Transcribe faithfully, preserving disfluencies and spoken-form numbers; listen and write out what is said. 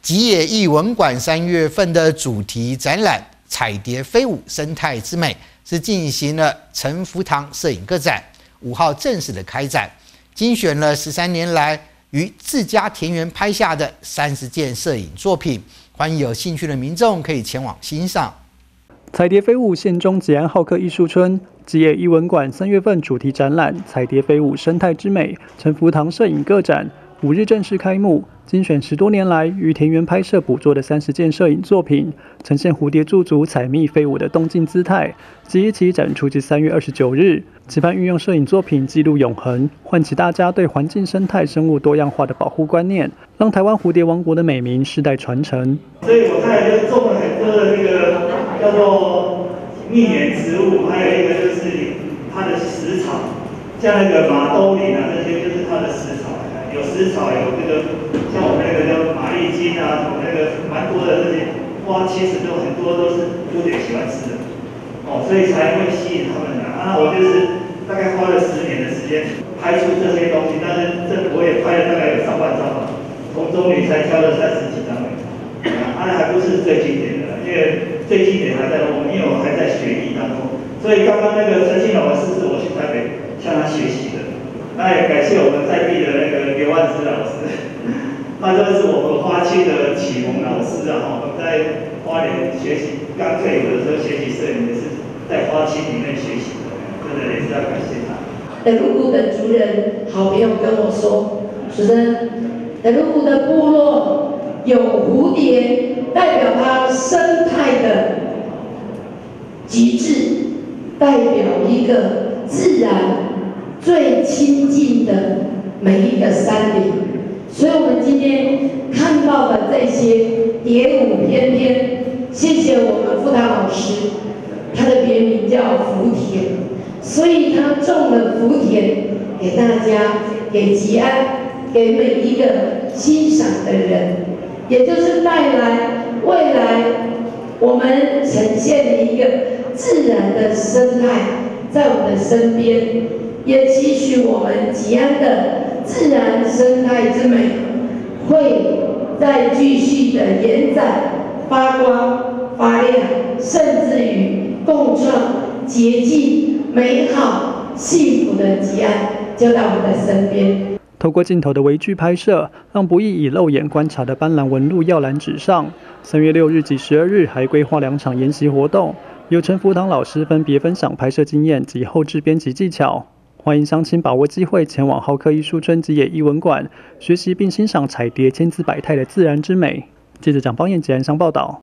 吉野艺文馆三月份的主题展览《彩蝶飞舞生态之美》是进行了陈福堂摄影个展，五号正式的开展，精选了十三年来于自家田园拍下的三十件摄影作品，欢迎有兴趣的民众可以前往欣赏。 彩蝶飞舞县中吉安好客艺术村吉野艺文馆三月份主题展览《彩蝶飞舞生态之美》陈福堂摄影个展五日正式开幕，精选十多年来于田园拍摄捕捉的三十件摄影作品，呈现蝴蝶驻足、采蜜飞舞的动静姿态。即日起展出至三月二十九日，期盼运用摄影作品记录永恒，唤起大家对环境生态、生物多样化的保护观念，让台湾蝴蝶王国的美名世代传承。 所以我看就种了很多的那个叫做蜜源植物，还有一个就是它的食草，像那个马兜铃啊，这些就是它的食草。有食草，有这个像我们那个叫马丽金啊，我们那个蛮多的这些花，其实都很多都是蝴蝶喜欢吃的，哦，所以才会吸引他们来。啊，我就是大概花了十年的时间拍出这些东西，但是这我也拍了大概有上万张吧，从中里才挑了三十几张而已。啊，还不是最经典的，因为最经典还在我们，因为我还在学艺当中，所以刚刚那个陈信老师是我去台北向他学习的。那也感谢我们在地的那个刘万之老师，那这是我们花区的启蒙老师啊！我们在花莲学习，刚退伍的时候学习摄影也是在花区里面学习的，真的也是要感谢他。 德鲁古的族人好朋友跟我说，主持人，德鲁古的部落有蝴蝶，代表它生态的极致，代表一个自然最亲近的每一个山林，所以我们今天看到的这些蝶舞翩翩，谢谢我们傅堂老师，他的别名叫福田，所以他种了福田给大家，给吉安，给每一个欣赏的人，也就是带来未来我们呈现的一个自然的生态在我们的身边。也期许我们吉安的自然生态之美，会再继续的延展、发光、发亮，甚至于共创洁净、美好、幸福的吉安，就在我们的身边。 透过镜头的微距拍摄，让不易以肉眼观察的斑斓纹路耀蓝纸上。三月六日及十二日还规划两场研习活动，由陈福堂老师分别分享拍摄经验及后制编辑技巧。欢迎乡亲把握机会前往好客艺术村吉野艺文馆学习并欣赏彩蝶千姿百态的自然之美。记者蒋邦彦吉安乡报道。